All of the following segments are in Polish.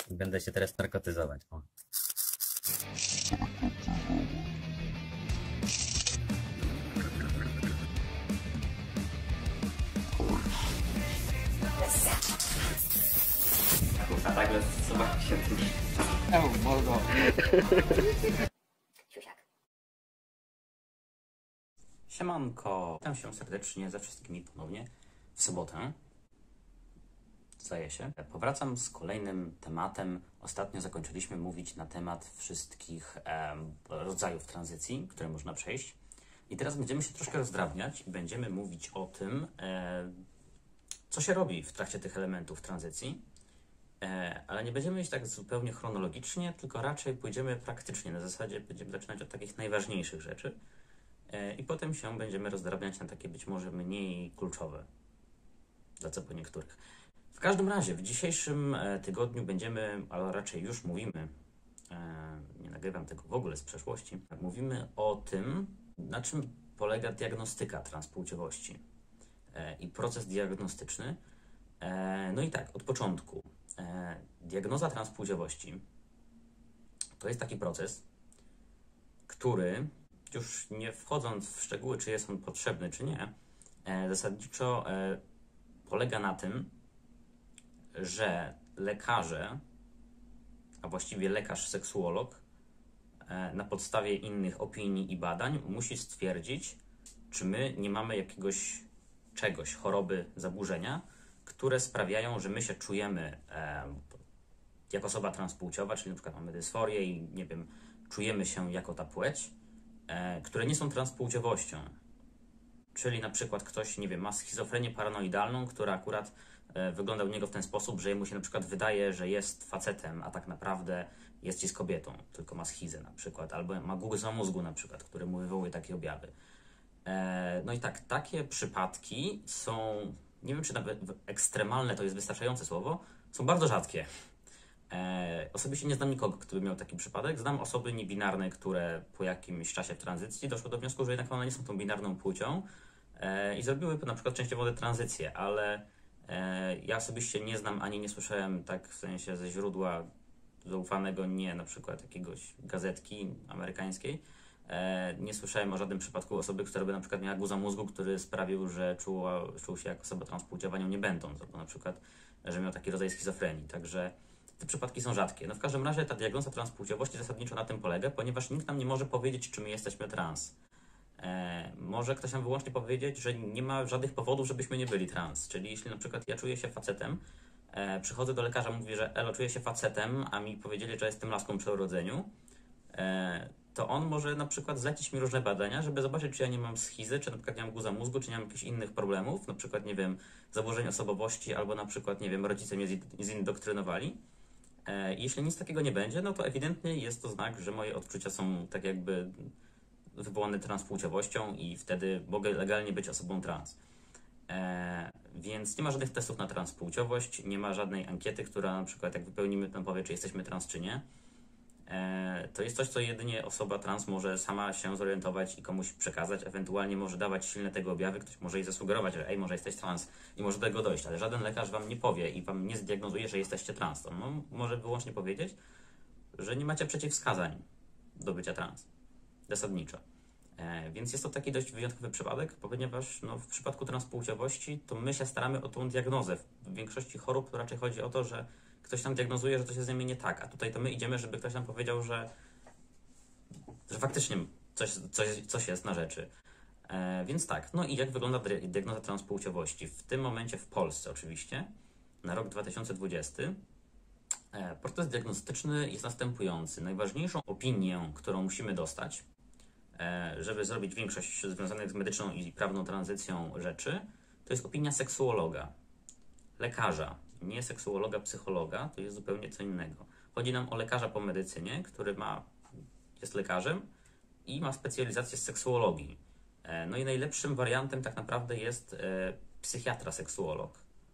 Będę się teraz narkotyzować. O. A tak, zobaczcie się tym. Mordo. Siemanko, witam się serdecznie ze wszystkimi ponownie w sobotę. Zdaje się. Powracam z kolejnym tematem. Ostatnio zakończyliśmy mówić na temat wszystkich rodzajów tranzycji, które można przejść. I teraz będziemy się troszkę rozdrabniać i będziemy mówić o tym, co się robi w trakcie tych elementów tranzycji. Ale nie będziemy iść tak zupełnie chronologicznie, tylko raczej pójdziemy praktycznie. Na zasadzie będziemy zaczynać od takich najważniejszych rzeczy i potem się będziemy rozdrabniać na takie być może mniej kluczowe, za co po niektórych. W każdym razie w dzisiejszym tygodniu będziemy, ale raczej już mówimy, nie nagrywam tego w ogóle z przeszłości, mówimy o tym, na czym polega diagnostyka transpłciowości i proces diagnostyczny. No i tak, od początku. Diagnoza transpłciowości to jest taki proces, który, już nie wchodząc w szczegóły, czy jest on potrzebny, czy nie, zasadniczo polega na tym, że lekarze, a właściwie lekarz-seksuolog na podstawie innych opinii i badań musi stwierdzić, czy my nie mamy jakiegoś czegoś, choroby, zaburzenia, które sprawiają, że my się czujemy jako osoba transpłciowa, czyli na przykład mamy dysforię i nie wiem, czujemy się jako ta płeć, które nie są transpłciowością. Czyli na przykład ktoś, nie wiem, ma schizofrenię paranoidalną, która akurat wygląda u niego w ten sposób, że mu się na przykład wydaje, że jest facetem, a tak naprawdę jest kobietą, tylko ma schizę na przykład, albo ma guza mózgu na przykład, który mu wywołuje takie objawy. No i tak, takie przypadki są, nie wiem czy nawet ekstremalne to jest wystarczające słowo, są bardzo rzadkie. Osobiście nie znam nikogo, kto by miał taki przypadek. Znam osoby niebinarne, które po jakimś czasie w tranzycji doszły do wniosku, że jednak one nie są tą binarną płcią i zrobiły na przykład częściowo tranzycję, ale ja osobiście nie znam ani nie słyszałem tak w sensie ze źródła zaufanego, nie na przykład jakiegoś gazetki amerykańskiej. Nie słyszałem o żadnym przypadku osoby, która by na przykład miała guza mózgu, który sprawił, że czuł się jako osoba transpłciowa nią nie będąc, albo na przykład, że miał taki rodzaj schizofrenii. Także te przypadki są rzadkie. No w każdym razie ta diagnoza transpłciowości zasadniczo na tym polega, ponieważ nikt nam nie może powiedzieć, czy my jesteśmy trans. Może ktoś nam wyłącznie powiedzieć, że nie ma żadnych powodów, żebyśmy nie byli trans. Czyli jeśli na przykład ja czuję się facetem, przychodzę do lekarza, mówię, że elo, czuję się facetem, a mi powiedzieli, że jestem laską przy urodzeniu, to on może na przykład zlecić mi różne badania, żeby zobaczyć, czy ja nie mam schizy, czy na przykład nie mam guza mózgu, czy nie mam jakichś innych problemów, na przykład, nie wiem, zaburzeń osobowości, albo na przykład, nie wiem, rodzice mnie zindoktrynowali. Jeśli nic takiego nie będzie, no to ewidentnie jest to znak, że moje odczucia są tak jakby wywołane transpłciowością i wtedy mogę legalnie być osobą trans. Więc nie ma żadnych testów na transpłciowość, nie ma żadnej ankiety, która na przykład jak wypełnimy, tam powie, czy jesteśmy trans, czy nie. To jest coś, co jedynie osoba trans może sama się zorientować i komuś przekazać, ewentualnie może dawać silne tego objawy, ktoś może jej zasugerować, że może jesteś trans i może do tego dojść, ale żaden lekarz wam nie powie i wam nie zdiagnozuje, że jesteście trans. On może wyłącznie powiedzieć, że nie macie przeciwwskazań do bycia trans. Zasadniczo. Więc jest to taki dość wyjątkowy przypadek, ponieważ w przypadku transpłciowości to my się staramy o tą diagnozę. W większości chorób to raczej chodzi o to, że ktoś nam diagnozuje, że coś jest z nimi nie tak, a tutaj to my idziemy, żeby ktoś nam powiedział, że faktycznie coś jest na rzeczy. Więc tak, no i jak wygląda diagnoza transpłciowości? W tym momencie w Polsce oczywiście, na rok 2020, proces diagnostyczny jest następujący. Najważniejszą opinię, którą musimy dostać, żeby zrobić większość związanych z medyczną i prawną tranzycją rzeczy, to jest opinia seksuologa, lekarza. Nie seksuologa, psychologa, to jest zupełnie co innego. Chodzi nam o lekarza po medycynie, który jest lekarzem i ma specjalizację z seksuologii. No i najlepszym wariantem tak naprawdę jest psychiatra-seksuolog.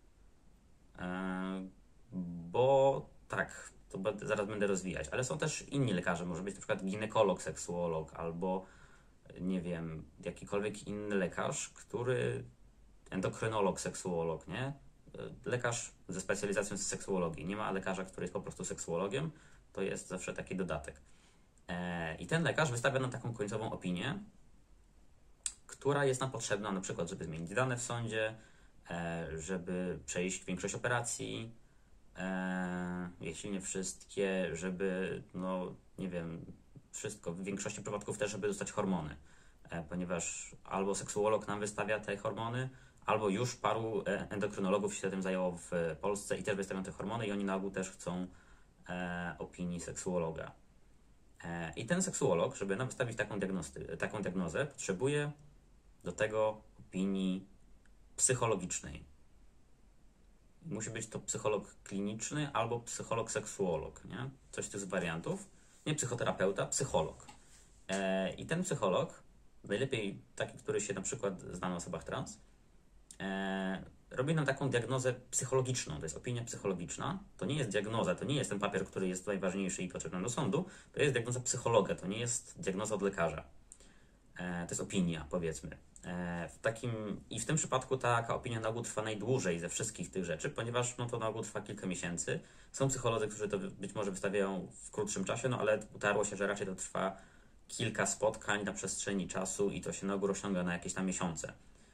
Bo tak, to zaraz będę rozwijać, ale są też inni lekarze, może być na przykład ginekolog, seksuolog albo nie wiem, jakikolwiek inny lekarz, endokrynolog, seksuolog, nie? lekarz ze specjalizacją z seksuologii. Nie ma lekarza, który jest po prostu seksuologiem, to jest zawsze taki dodatek. I ten lekarz wystawia nam taką końcową opinię, która jest nam potrzebna na przykład, żeby zmienić dane w sądzie, żeby przejść większość operacji, jeśli nie wszystkie, żeby, no nie wiem, wszystko, w większości przypadków też, żeby dostać hormony, ponieważ albo seksuolog nam wystawia te hormony, albo już paru endokrynologów się tym zajęło w Polsce i też wystawią te hormony i oni na ogół też chcą opinii seksuologa. I ten seksuolog, żeby nam wystawić taką diagnozę, potrzebuje do tego opinii psychologicznej. Musi być to psycholog kliniczny albo psycholog-seksuolog, nie? Coś z tych wariantów. Nie psychoterapeuta, psycholog. I ten psycholog, najlepiej taki, który się na przykład zna na osobach trans, robi nam taką diagnozę psychologiczną. To jest opinia psychologiczna. To nie jest diagnoza, to nie jest ten papier, który jest najważniejszy i potrzebny do sądu. To jest diagnoza psychologa, to nie jest diagnoza od lekarza. To jest opinia, powiedzmy. I w tym przypadku taka opinia na ogół trwa najdłużej ze wszystkich tych rzeczy, ponieważ no, to na ogół trwa kilka miesięcy. Są psycholodzy, którzy to być może wystawiają w krótszym czasie, no ale utarło się, że raczej to trwa kilka spotkań na przestrzeni czasu i to się na ogół rozciąga na jakieś tam miesiące.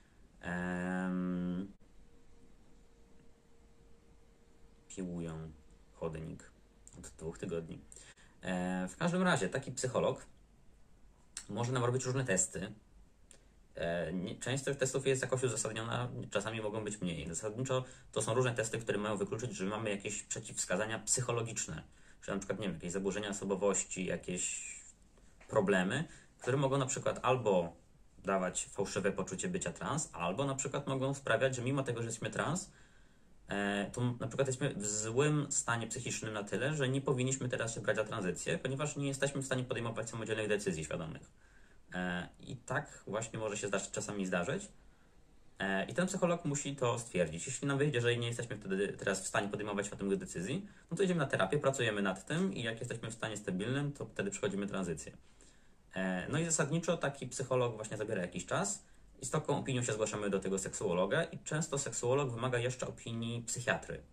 Piłują chodnik od 2 tygodni. W każdym razie taki psycholog może nam robić różne testy. Część z tych testów jest jakoś uzasadniona, czasami mogą być mniej. Zasadniczo to są różne testy, które mają wykluczyć, że mamy jakieś przeciwwskazania psychologiczne, że na przykład, nie wiem, jakieś zaburzenia osobowości, jakieś problemy, które mogą na przykład albo dawać fałszywe poczucie bycia trans, albo na przykład mogą sprawiać, że mimo tego, że jesteśmy trans, to na przykład jesteśmy w złym stanie psychicznym na tyle, że nie powinniśmy teraz się brać za tranzycję, ponieważ nie jesteśmy w stanie podejmować samodzielnych decyzji świadomych. I tak właśnie może się czasami zdarzyć. I ten psycholog musi to stwierdzić. Jeśli nam wyjdzie, że nie jesteśmy wtedy teraz w stanie podejmować świadomych decyzji, no to idziemy na terapię, pracujemy nad tym i jak jesteśmy w stanie stabilnym, to wtedy przechodzimy tranzycję. No i zasadniczo taki psycholog właśnie zabiera jakiś czas i z taką opinią się zgłaszamy do tego seksuologa i często seksuolog wymaga jeszcze opinii psychiatry.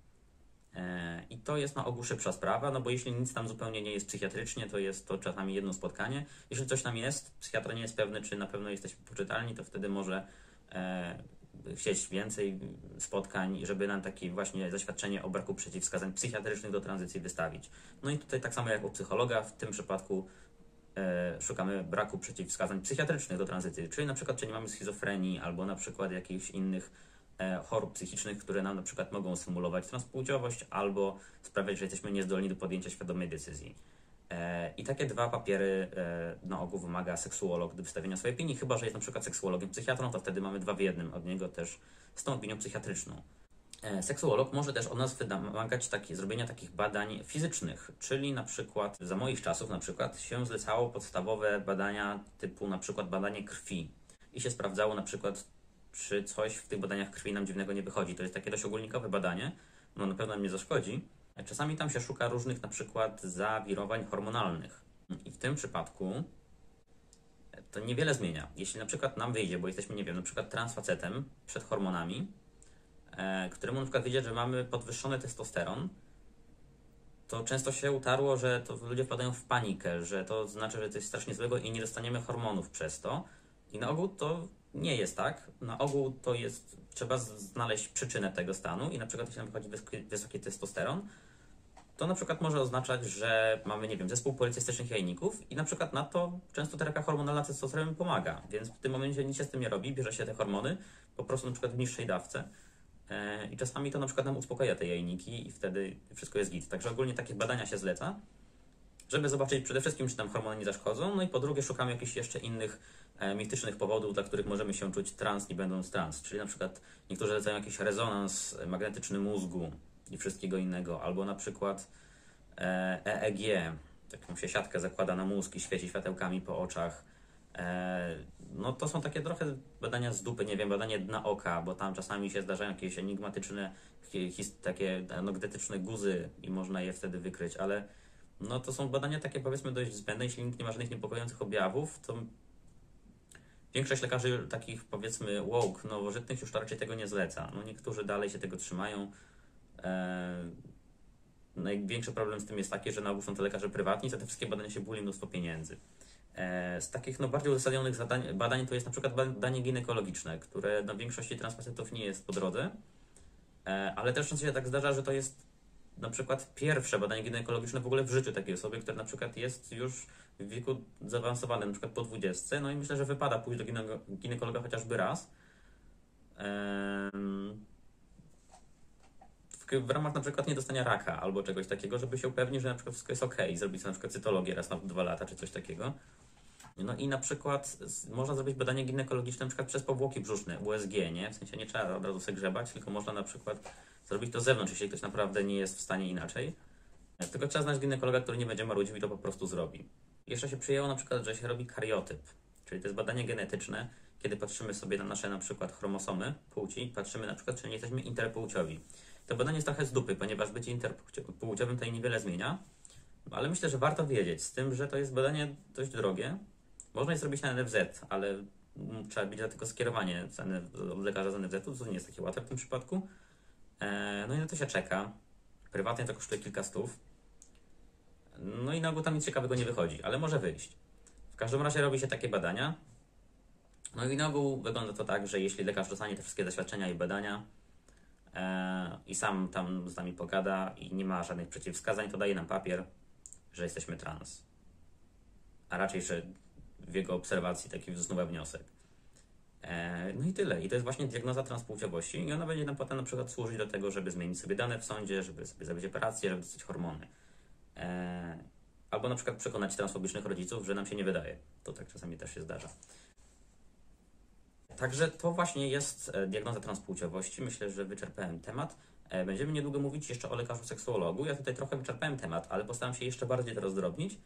I to jest na ogół szybsza sprawa, no bo jeśli nic tam zupełnie nie jest psychiatrycznie, to jest to czasami jedno spotkanie. Jeśli coś tam jest, psychiatra nie jest pewny, czy na pewno jesteśmy poczytalni, to wtedy może chcieć więcej spotkań, żeby nam takie właśnie zaświadczenie o braku przeciwwskazań psychiatrycznych do tranzycji wystawić. No i tutaj tak samo jak u psychologa, w tym przypadku szukamy braku przeciwwskazań psychiatrycznych do tranzycji, czyli na przykład czy nie mamy schizofrenii albo na przykład jakichś innych chorób psychicznych, które nam na przykład mogą symulować transpłciowość albo sprawiać, że jesteśmy niezdolni do podjęcia świadomej decyzji. I takie dwa papiery na ogół wymaga seksuolog do wystawienia swojej opinii, chyba że jest na przykład seksuologiem psychiatrą, to wtedy mamy 2 w 1 od niego też z tą opinią psychiatryczną. Seksuolog może też od nas wymagać zrobienia takich badań fizycznych, czyli na przykład za moich czasów na przykład się zlecało podstawowe badania typu na przykład badanie krwi i się sprawdzało na przykład, czy coś w tych badaniach krwi nam dziwnego nie wychodzi. To jest takie dość ogólnikowe badanie, no na pewno nam nie zaszkodzi. Czasami tam się szuka różnych na przykład zawirowań hormonalnych i w tym przypadku to niewiele zmienia. Jeśli na przykład nam wyjdzie, bo jesteśmy, nie wiem, na przykład transfacetem przed hormonami, któremu na przykład wyjdzie, że mamy podwyższony testosteron, to często się utarło, że to ludzie wpadają w panikę, że to znaczy, że coś strasznie złego i nie dostaniemy hormonów przez to. I na ogół to nie jest tak. Na ogół to jest, trzeba znaleźć przyczynę tego stanu i na przykład jeśli nam wychodzi wysoki testosteron, to na przykład może oznaczać, że mamy, nie wiem, zespół policystycznych jajników i na przykład na to często terapia hormonalna testosteronem pomaga, więc w tym momencie nic się z tym nie robi, bierze się te hormony po prostu na przykład w niższej dawce i czasami to na przykład nam uspokaja te jajniki i wtedy wszystko jest git. Także ogólnie takie badania się zleca, żeby zobaczyć przede wszystkim, czy tam hormony nie zaszkodzą, no i po drugie szukamy jakichś jeszcze innych mitycznych powodów, dla których możemy się czuć trans, nie będąc trans, czyli na przykład niektórzy zlecają jakiś rezonans magnetyczny mózgu i wszystkiego innego, albo na przykład EEG, taką się siatkę zakłada na mózg i świeci światełkami po oczach. No to są takie trochę badania z dupy, nie wiem, badanie dna oka, bo tam czasami się zdarzają jakieś enigmatyczne, takie anegdotyczne guzy i można je wtedy wykryć, ale no to są badania takie powiedzmy dość zbędne, jeśli nikt nie ma żadnych niepokojących objawów, to Większość lekarzy takich, powiedzmy, woke, nowożytnych już raczej tego nie zleca. No niektórzy dalej się tego trzymają. Największy problem z tym jest taki, że na ogół są to lekarze prywatni, za te wszystkie badania się buli mnóstwo pieniędzy. Z takich bardziej uzasadnionych badań to jest na przykład badanie ginekologiczne, które na większości transplantów nie jest po drodze, ale też często się tak zdarza, że to jest na przykład pierwsze badanie ginekologiczne w ogóle w życiu takiej osoby, która na przykład jest już w wieku zaawansowanym, na przykład po 20. No i myślę, że wypada pójść do ginekologa chociażby raz. W ramach na przykład niedostania raka albo czegoś takiego, żeby się upewnić, że na przykład wszystko jest ok, zrobić sobie na przykład cytologię raz na 2 lata czy coś takiego. No i na przykład można zrobić badanie ginekologiczne na przykład przez powłoki brzuszne, USG, nie? W sensie nie trzeba od razu sobie grzebać, tylko można na przykład zrobić to z zewnątrz, jeśli ktoś naprawdę nie jest w stanie inaczej. Tylko trzeba znaleźć ginekologa, który nie będzie marudził i to po prostu zrobi. Jeszcze się przyjęło na przykład, że się robi kariotyp, czyli to jest badanie genetyczne, kiedy patrzymy sobie na nasze na przykład chromosomy płci, patrzymy na przykład, czy nie jesteśmy interpłciowi. To badanie jest trochę z dupy, ponieważ bycie interpłciowym tutaj niewiele zmienia, ale myślę, że warto wiedzieć, z tym, że to jest badanie dość drogie. Można je zrobić na NFZ, ale trzeba mieć do tego skierowanie od lekarza z NFZ-u, co nie jest takie łatwe w tym przypadku. No i na to się czeka. Prywatnie to kosztuje kilka stów. No i na ogół tam nic ciekawego nie wychodzi, ale może wyjść. W każdym razie robi się takie badania. No i na ogół wygląda to tak, że jeśli lekarz dostanie te wszystkie doświadczenia i badania i sam tam z nami pogada i nie ma żadnych przeciwwskazań, to daje nam papier, że jesteśmy trans. A raczej, że w jego obserwacji taki wysnuwa wniosek. No i tyle. I to jest właśnie diagnoza transpłciowości i ona będzie nam potem na przykład służyć do tego, żeby zmienić sobie dane w sądzie, żeby sobie zrobić operację, żeby dostać hormony. Albo na przykład przekonać transfobicznych rodziców, że nam się nie wydaje. To tak czasami też się zdarza. Także to właśnie jest diagnoza transpłciowości. Myślę, że wyczerpałem temat. Będziemy niedługo mówić jeszcze o lekarzu seksuologu. Ja tutaj trochę wyczerpałem temat, ale postaram się jeszcze bardziej to rozdrobnić.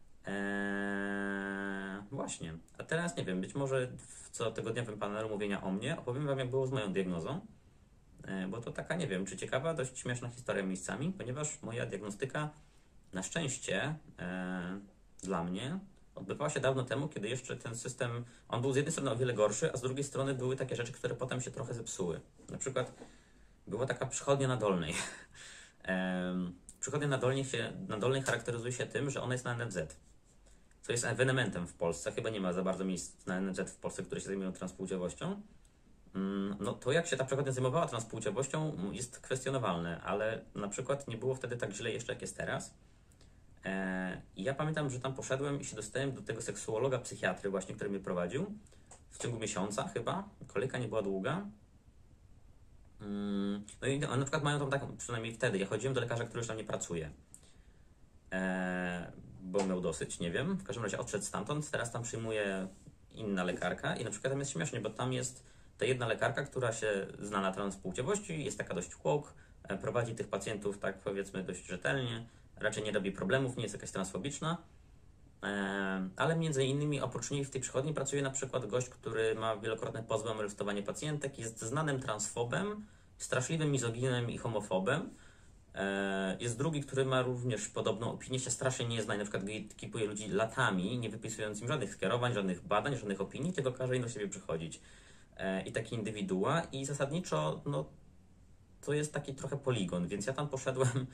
Właśnie. A teraz nie wiem, być może w cotygodniowym panelu mówienia o mnie opowiem Wam, jak było z moją diagnozą. Bo to taka, nie wiem, czy ciekawa, dość śmieszna historia miejscami, ponieważ moja diagnostyka na szczęście dla mnie odbywała się dawno temu, kiedy jeszcze ten system, on był z jednej strony o wiele gorszy, a z drugiej strony były takie rzeczy, które potem się trochę zepsuły. Na przykład była taka przychodnia na Dolnej. Przychodnia na Dolnej charakteryzuje się tym, że ona jest na NFZ, co jest ewenementem w Polsce. Chyba nie ma za bardzo miejsc na NFZ w Polsce, które się zajmują transpłciowością. No to jak się ta przychodnia zajmowała transpłciowością jest kwestionowalne, ale na przykład nie było wtedy tak źle jeszcze jak jest teraz. I ja pamiętam, że tam poszedłem i się dostałem do tego seksuologa, psychiatry właśnie, który mnie prowadził w ciągu miesiąca chyba. Kolejka nie była długa. No i na przykład mają tam tak, przynajmniej wtedy, ja chodziłem do lekarza, który już tam nie pracuje. Bo miał dosyć, nie wiem. W każdym razie odszedł stamtąd, teraz tam przyjmuje inna lekarka i na przykład tam jest śmiesznie, bo tam jest ta jedna lekarka, która się zna na transpłciowości, jest taka dość woke, prowadzi tych pacjentów tak powiedzmy dość rzetelnie, raczej nie robi problemów, nie jest jakaś transfobiczna, ale między innymi oprócz niej w tej przychodni pracuje na przykład gość, który ma wielokrotne pozwy o molestowanie pacjentek, jest znanym transfobem, straszliwym mizoginem i homofobem. Jest drugi, który ma również podobną opinię, się strasznie nie zna i na przykład gatekeepuje ludzi latami, nie wypisując im żadnych skierowań, żadnych badań, żadnych opinii, tylko każe im do siebie przychodzić. I taki indywidua i zasadniczo no, to jest taki trochę poligon, więc ja tam poszedłem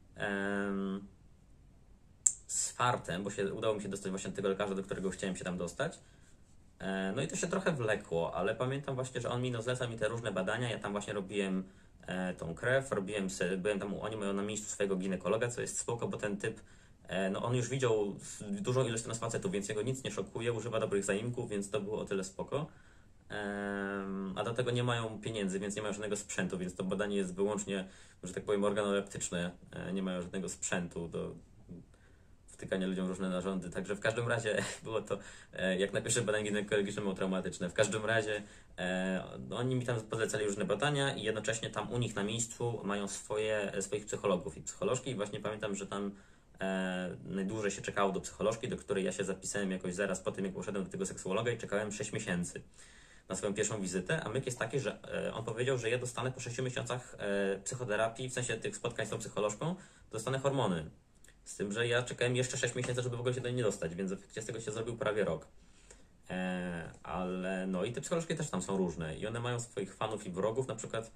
z fartem, bo udało mi się dostać właśnie do tego lekarza, do którego chciałem się tam dostać. No i to się trochę wlekło, ale pamiętam właśnie, że on mi zleca mi te różne badania, ja tam właśnie robiłem tą krew, byłem tam, oni mają na miejscu swojego ginekologa, co jest spoko, bo ten typ, no on już widział dużą ilość nas facetów, więc jego nic nie szokuje, używa dobrych zaimków, więc to było o tyle spoko. A do tego nie mają pieniędzy, więc nie mają żadnego sprzętu, więc to badanie jest wyłącznie, że tak powiem, organoleptyczne, nie mają żadnego sprzętu do wtykania ludziom różne narządy, także w każdym razie było to, jak na pierwsze badanie ginekologiczne było traumatyczne, w każdym razie oni mi tam polecali różne badania i jednocześnie tam u nich na miejscu mają swoich psychologów i psycholożki i właśnie pamiętam, że tam najdłużej się czekało do psycholożki, do której ja się zapisałem jakoś zaraz po tym, jak poszedłem do tego seksuologa i czekałem 6 miesięcy na swoją pierwszą wizytę, a myk jest taki, że on powiedział, że ja dostanę po 6 miesiącach psychoterapii, w sensie tych spotkań z tą psycholożką, dostanę hormony. Z tym, że ja czekałem jeszcze 6 miesięcy, żeby w ogóle się do niej nie dostać, więc w efekcie z tego się zrobił prawie rok. Ale no i te psycholożki też tam są różne i one mają swoich fanów i wrogów, na przykład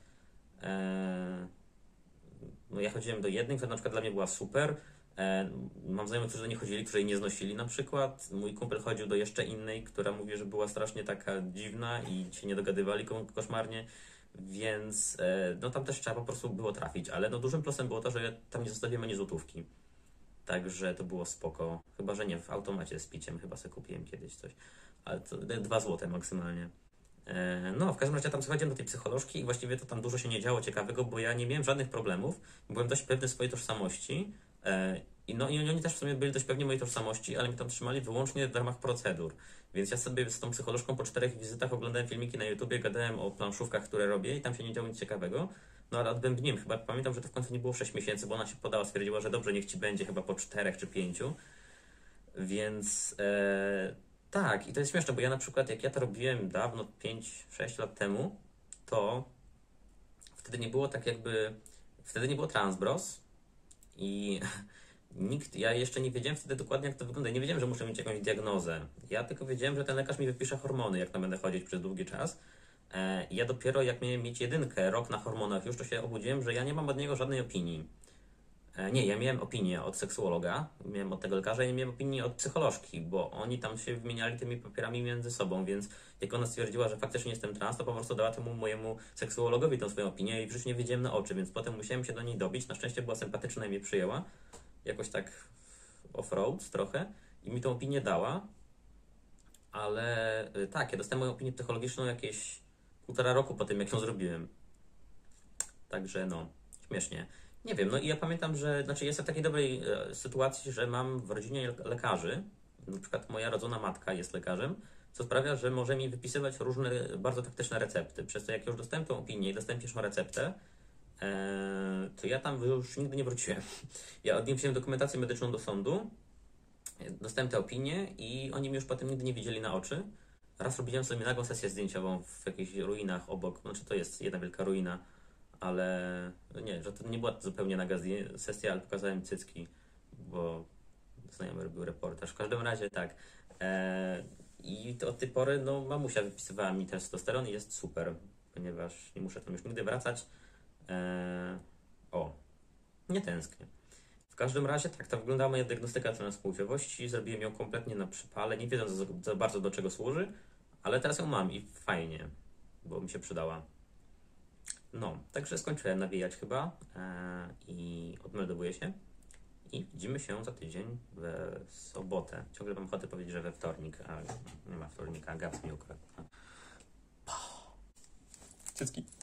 no ja chodziłem do jednej, która na przykład dla mnie była super. Mam znajomych, którzy do niej chodzili, którzy jej nie znosili na przykład. Mój kumpel chodził do jeszcze innej, która mówi, że była strasznie taka dziwna i się nie dogadywali koszmarnie, więc no tam też trzeba po prostu było trafić, ale no dużym plusem było to, że ja tam nie zostawiłem ani złotówki. Także to było spoko. Chyba, że nie, w automacie z piciem chyba sobie kupiłem kiedyś coś. Ale to 2 złote maksymalnie. No, w każdym razie tam schodziłem do tej psycholożki i właściwie to tam dużo się nie działo ciekawego, bo ja nie miałem żadnych problemów. Byłem dość pewny swojej tożsamości. I oni też w sumie byli dość pewni mojej tożsamości, ale mnie tam trzymali wyłącznie w ramach procedur. Więc ja sobie z tą psycholożką po 4 wizytach oglądałem filmiki na YouTubie, gadałem o planszówkach, które robię i tam się nie działo nic ciekawego. No ale odbębniłem chyba, pamiętam, że to w końcu nie było 6 miesięcy, bo ona się podała, stwierdziła, że dobrze, niech ci będzie chyba po 4 czy 5. Więc tak, i to jest śmieszne, bo ja na przykład jak ja to robiłem dawno, 5-6 lat temu, to wtedy nie było tak jakby, wtedy nie było Transbros i ja jeszcze nie wiedziałem wtedy dokładnie jak to wygląda. Nie wiedziałem, że muszę mieć jakąś diagnozę. Ja tylko wiedziałem, że ten lekarz mi wypisze hormony, jak tam będę chodzić przez długi czas. I ja dopiero jak miałem mieć 1, rok na hormonach już, to się obudziłem, że ja nie mam od niego żadnej opinii. Nie, ja miałem opinię od seksuologa, miałem od tego lekarza i miałem opinię od psycholożki, bo oni tam się wymieniali tymi papierami między sobą, więc jak ona stwierdziła, że faktycznie jestem trans, to po prostu dała temu mojemu seksuologowi tą swoją opinię i w życiu nie wiedziałem na oczy, więc potem musiałem się do niej dobić. Na szczęście była sympatyczna i mnie przyjęła, jakoś tak off-road trochę i mi tą opinię dała, ale tak, ja dostałem moją opinię psychologiczną jakieś 1,5 roku po tym, jak ją zrobiłem. Także no, śmiesznie. Nie wiem, no i ja pamiętam, że znaczy jestem w takiej dobrej sytuacji, że mam w rodzinie lekarzy. Na przykład moja rodzona matka jest lekarzem, co sprawia, że może mi wypisywać różne bardzo taktyczne recepty. Przez to jak już dostałem tą opinię i dostałem pierwszą receptę, to ja tam już nigdy nie wróciłem. Ja odniosłem dokumentację medyczną do sądu, dostałem tę opinię i oni mi już potem nigdy nie widzieli na oczy. Raz robiłem sobie nagłą sesję zdjęciową w jakichś ruinach obok, znaczy to jest jedna wielka ruina, ale no nie, że to nie była zupełnie naga sesja, ale pokazałem cycki, bo znajomy robił reportaż. W każdym razie tak. I to od tej pory no, mamusia wypisywała mi testosteron i jest super, ponieważ nie muszę tam już nigdy wracać. O, nie tęsknię. W każdym razie tak, to wyglądała moja diagnostyka transpłciowości. Zrobiłem ją kompletnie na przypale, nie wiedząc za bardzo do czego służy, ale teraz ją mam i fajnie, bo mi się przydała. No, także skończyłem nawijać chyba i odmeldowuję się. I widzimy się za tydzień w sobotę. Ciągle mam ochotę powiedzieć, że we wtornik, a nie ma wtornika, Gaps mi ukradł. Cycki.